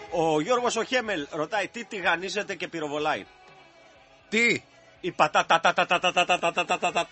Ο Γιώργος ο Χέμελ ρωτάει τι τηγανίζεται και πυροβολάει. Τι? Η πατάτα.